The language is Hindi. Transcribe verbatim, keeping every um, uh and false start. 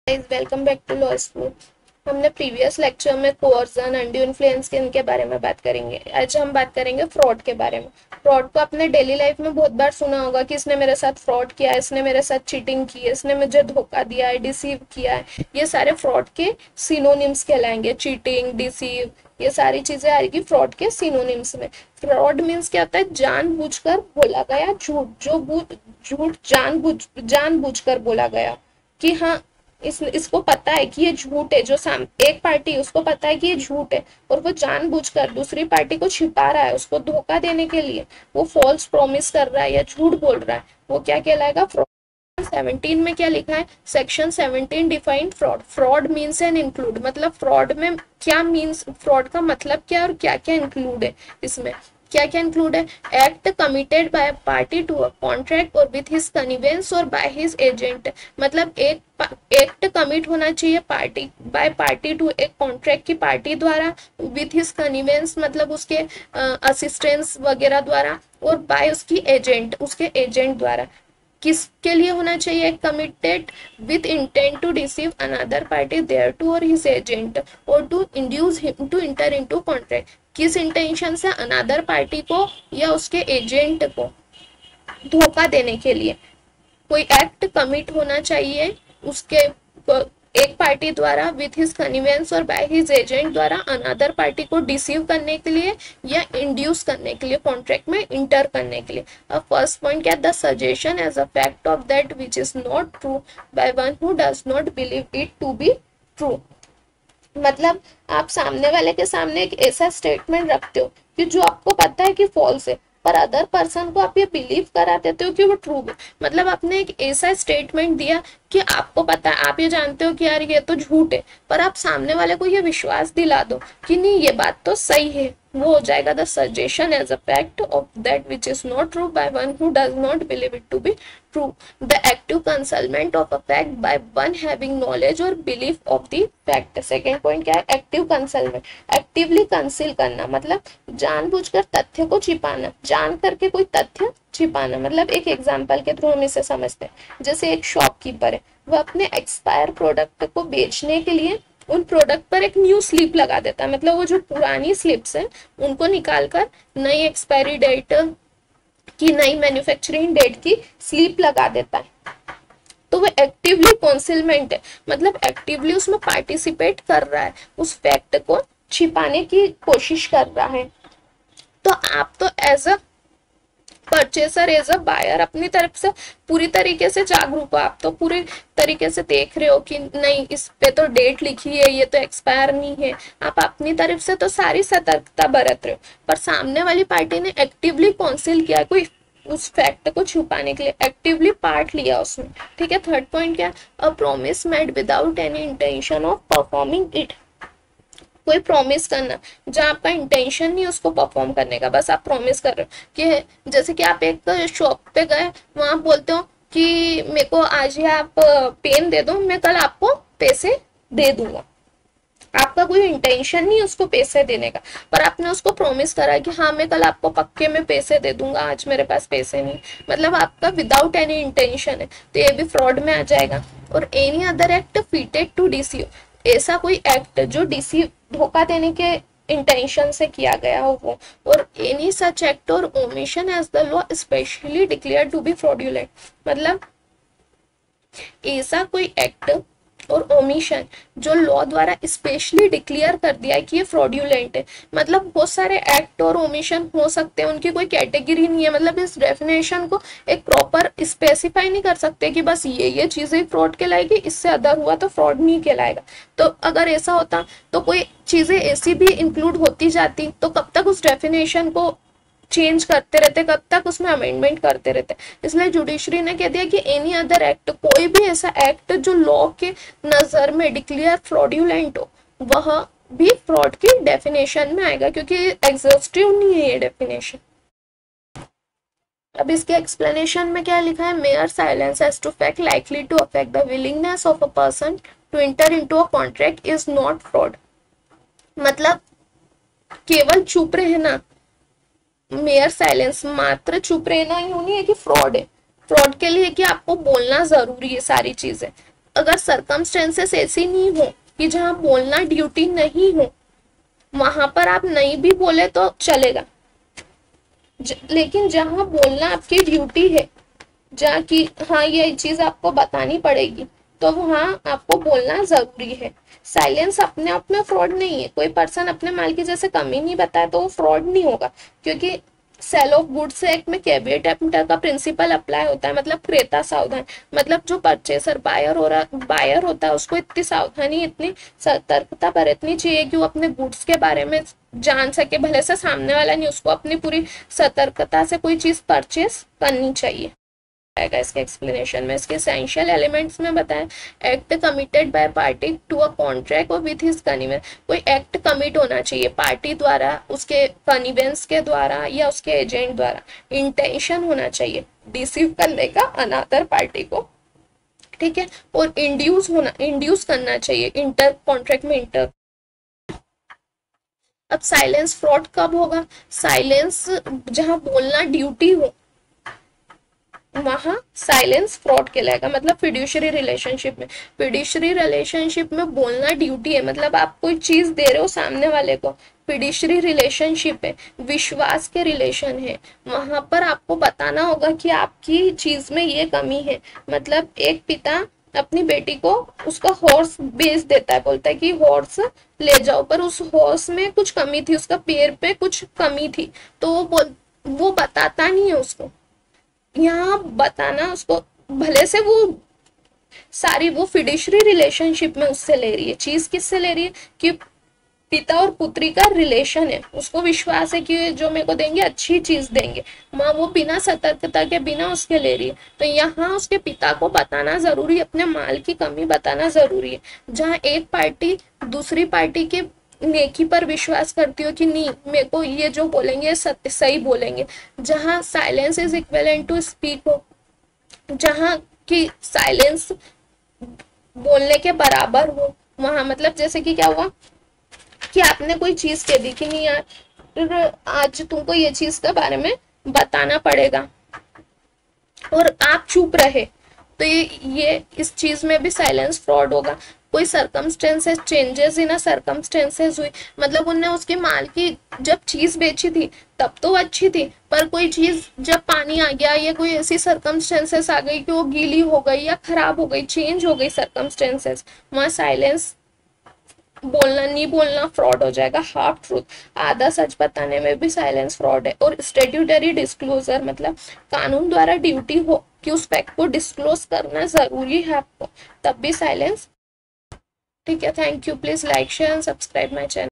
Welcome back to law school. हमने प्रीवियस लेक्चर में कोर्सन, अनड्यू इन्फ्लुएंस के इनके बारे में बात करेंगे। आज हम बात करेंगे फ्रॉड के बारे में। फ्रॉड को आपने डेली लाइफ में बहुत बार सुना होगा कि इसने मेरे साथ फ्रॉड किया है, इसने मेरे साथ चीटिंग की है, इसने मुझे धोखा दिया है, डिसीव किया है। ये सारे फ्रॉड के सिनोनिम्स कहलाएंगे। चीटिंग, डिसीव, ये सारी चीजें आएगी फ्रॉड के सिनोनिम्स में। फ्रॉड मीन्स क्या होता है? जानबूझकर बोला गया झूठ। जो झूठ जानबूझ जानबूझकर बोला गया कि हाँ, इस इसको पता है कि ये झूठ है। जो साम एक पार्टी, उसको पता है कि ये झूठ है और वो जानबूझकर दूसरी पार्टी को छिपा रहा है, उसको धोखा देने के लिए वो फॉल्स प्रॉमिस कर रहा है या झूठ बोल रहा है, वो क्या कहलाएगा? फ्रॉड। सेवनटीन में क्या लिखा है? Section seventeen defined fraud. Fraud means and include, मतलब फ्रॉड में क्या मीन्स, फ्रॉड का मतलब क्या और क्या क्या इंक्लूड है इसमें, क्या क्या इंक्लूड है? Act committed by party to a contract और विथ हिज कन्वीनियंस और बाय हिज एजेंट। मतलब एक एक्ट कमिट होना चाहिए पार्टी बाय पार्टी टू एक कॉन्ट्रैक्ट की पार्टी द्वारा, विथ हिज कन्वीनियंस मतलब उसके असिस्टेंस वगैरह द्वारा, और बाय उसकी एजेंट, उसके एजेंट द्वारा। किसके लिए होना चाहिए? Committed with intent to deceive another party thereto or his agent or to induce him to enter into contract. किस इंटेंशन से? अनदर पार्टी को या उसके एजेंट को धोखा देने के लिए कोई एक्ट कमिट होना चाहिए उसके एक पार्टी द्वारा, विथ हिज कन्वीनियंस और बाय हिज एजेंट द्वारा, अनदर पार्टी को डिसीव करने के लिए या इंड्यूस करने के लिए, कॉन्ट्रैक्ट में इंटर करने के लिए। अब फर्स्ट पॉइंट क्या? The suggestion as a fact of that which is not true by one who does not believe it to be true. मतलब आप सामने वाले के सामने एक ऐसा स्टेटमेंट रखते हो कि जो आपको पता है कि फॉल्स है, पर अदर पर्सन को आप ये बिलीव करा देते हो कि वो ट्रू है। मतलब आपने एक ऐसा स्टेटमेंट दिया कि आपको पता है, आप ये जानते हो कि यार ये तो झूठ है, पर आप सामने वाले को ये विश्वास दिला दो कि नहीं ये बात तो सही है। वो हो जाएगा the suggestion as a fact of that which is not true by one who does not believe it to be true. The active concealment of a fact by one having knowledge or belief of the fact. Second point क्या है? एक्टिव कंसलमेंट। एक्टिवली कंसील करना मतलब जानबूझकर तथ्य को छिपाना, जान करके कोई तथ्य छिपाना। मतलब एक एग्जांपल के थ्रू हम इसे समझते हैं। जैसे एक शॉपकीपर है, वो अपने एक्सपायर प्रोडक्ट को बेचने के लिए उन प्रोडक्ट पर एक न्यू स्लिप लगा देता है। मतलब वो जो पुरानी स्लिप्स है उनको निकालकर नई एक्सपायरी डेट की, नई मैन्युफैक्चरिंग डेट की स्लिप लगा देता है। तो वो एक्टिवली कॉन्सिलमेंट है, मतलब एक्टिवली उसमें पार्टिसिपेट कर रहा है, उस फैक्ट को छिपाने की कोशिश कर रहा है। तो आप तो as a purchaser, as a buyer अपनी तरफ से पूरी तरीके से जागरूक हो। आप तो पूरी तरीके से देख रहे हो कि नहीं इस पे तो डेट लिखी है, ये तो एक्सपायर नहीं है। आप अपनी तरफ से तो सारी सतर्कता बरत रहे हो, पर सामने वाली पार्टी ने एक्टिवली कॉन्सिल किया, कोई उस फैक्ट को छुपाने के लिए एक्टिवली पार्ट लिया उसमें। ठीक है। थर्ड पॉइंट क्या? A promise made without any intention of performing it. कोई प्रॉमिस करना जहाँ आपका इंटेंशन नहीं उसको परफॉर्म करने का, बस आप प्रॉमिस कर रहे हो कि जैसे कि आप एक शॉप पे गए, वहां बोलते हो कि मेरे को आज ही आप पेन दे दो, मैं कल आपको पैसे दे दूंगा। आपका कोई इंटेंशन नहीं उसको पैसे देने का, पर आपने उसको प्रॉमिस करा कि हाँ मैं कल आपको पक्के में पैसे दे दूंगा, आज मेरे पास पैसे नहीं। मतलब आपका विदाउट एनी इंटेंशन है, तो ये भी फ्रॉड में आ जाएगा। और any other act fitted to deceive, ऐसा कोई एक्ट जो डिसीव, धोखा देने के इंटेंशन से किया गया हो वो। और एनी सच एक्ट और omission as the law specially declare to be fraudulent. मतलब ऐसा कोई एक्ट और ओमिशन जो लॉ द्वारा स्पेशली डिक्लेयर कर दिया है कि ये फ्रॉड्यूलेंट है। मतलब बहुत सारे एक्ट और ओमिशन हो सकते हैं, उनकी कोई कैटेगरी नहीं है। मतलब इस डेफिनेशन को एक प्रॉपर स्पेसिफाई नहीं कर सकते कि बस ये ये चीजें फ्रॉड कहलाएगी, इससे अदर हुआ तो फ्रॉड नहीं कहलाएगा। तो अगर ऐसा होता तो कोई चीजें ऐसी भी इंक्लूड होती जाती, तो कब तक उस डेफिनेशन को चेंज करते रहते, कब तक उसमें अमेंडमेंट करते रहते। इसलिए जुडिशरी ने कह दिया कि एनी अदर एक्ट, कोई भी ऐसा एक्ट जो लॉ के नजर में डिक्लेयर फ्रॉड्यूलेंट हो, वह भी फ्रॉड की डेफिनेशन में आएगा, क्योंकि एग्जॉस्टिव नहीं है ये डेफिनेशन। अब इसके एक्सप्लेनेशन में क्या लिखा है? Mere silence as to fact likely to affect the willingness of a person to enter into a contract is not fraud. मतलब केवल चुप रहना, मेयर साइलेंस, मात्र चुप रहना यूं नहीं है कि फ्रॉड है। फ्रॉड के लिए कि आपको बोलना जरूरी है सारी चीजें, अगर सर्कमस्टेंसेस ऐसी नहीं हो कि जहां बोलना ड्यूटी नहीं हो, वहां पर आप नहीं भी बोले तो चलेगा। ज, लेकिन जहां बोलना आपकी ड्यूटी है, जहाँ की हाँ ये चीज आपको बतानी पड़ेगी, तो वहाँ आपको बोलना जरूरी है। साइलेंस अपने आप में फ्रॉड नहीं है। कोई पर्सन अपने माल की जैसे कमी नहीं बताए तो वो फ्रॉड नहीं होगा, क्योंकि सेल ऑफ गुड्स एक्ट में कैविएट एम्पटर का प्रिंसिपल अप्लाई होता है, मतलब क्रेता सावधान। मतलब जो परचेसर बायर हो रहा बायर होता है उसको इतनी सावधानी, इतनी सतर्कता बरतनी चाहिए कि वो अपने गुड्स के बारे में जान सके, भले से सामने वाला नहीं, उसको अपनी पूरी सतर्कता से कोई चीज परचेस करनी चाहिए। इसके एक्सप्लेनेशन में इसके एसेंशियल एलिमेंट्स में बताया, act committed by party to a contract और विथ हिज कन्वीनियंस। कोई एक्ट कमिट होना चाहिए पार्टी द्वारा, उसके कन्वीनियंस के द्वारा या उसके एजेंट द्वारा। इंटेंशन होना चाहिए डिसीव करने का अनदर पार्टी को, ठीक है। और इंड्यूस होना इंड्यूस करना चाहिए इंटर कॉन्ट्रैक्ट में इंटर। अब साइलेंस फ्रॉड कब होगा? साइलेंस जहां बोलना ड्यूटी हो वहां साइलेंस फ्रॉड कहलाएगा। मतलब फिड्यूशरी रिलेशनशिप में, फिड्यूशरी रिलेशनशिप में बोलना ड्यूटी है, मतलब आप कोई चीज दे रहे हो सामने वाले को, फिड्यूशरी रिलेशनशिप है, विश्वास के रिलेशन है, वहां पर आपको बताना होगा कि आपकी चीज में ये कमी है। मतलब एक पिता अपनी बेटी को उसका हॉर्स बेच देता है, बोलता है कि हॉर्स ले जाओ, पर उस हॉर्स में कुछ कमी थी, उसका पैर पे कुछ कमी थी, तो वो बोल वो बताता नहीं है उसको। यहाँ बताना उसको, भले से वो सारी वो फिडिशरी रिलेशनशिप में उससे ले रही है, चीज किससे ले रही है कि पिता और पुत्री का रिलेशन है, उसको विश्वास है कि जो मेरे को देंगे अच्छी चीज देंगे, माँ वो बिना सतर्कता के बिना उसके ले रही है। तो यहाँ उसके पिता को बताना जरूरी है, अपने माल की कमी बताना जरूरी है। जहाँ एक पार्टी दूसरी पार्टी के नेकी पर विश्वास करती हो कि नहीं मेरे को ये जो बोलेंगे सत्य सही बोलेंगे, जहाँ silence is equivalent to speak हो, जहाँ की साइलेंस बोलने के बराबर हो, वहां मतलब जैसे कि क्या हुआ कि आपने कोई चीज कह दी कि नहीं यार आज तुमको ये चीज के बारे में बताना पड़ेगा, और आप चुप रहे, तो ये ये इस चीज में भी साइलेंस फ्रॉड होगा। कोई सर्कमस्टेंसेस चेंजेस इन सर्कमस्टेंसेस हुई, मतलब उनने उसके माल की जब चीज बेची थी तब तो अच्छी थी, पर कोई चीज जब पानी आ गया या कोई ऐसी सर्कमस्टेंसेस आ गई कि वो गीली हो गई या खराब हो गई, चेंज हो गई सर्कमस्टेंसेस, वहां साइलेंस बोलना नहीं बोलना फ्रॉड हो जाएगा। हाफ ट्रूथ, आधा सच बताने में भी साइलेंस फ्रॉड है। और स्टेट्यूटरी डिस्क्लोजर, मतलब कानून द्वारा ड्यूटी हो कि उस फैक्ट को डिस्क्लोज करना जरूरी है आपको, तब भी साइलेंस, ठीक है। Thank you, please like share and subscribe my channel.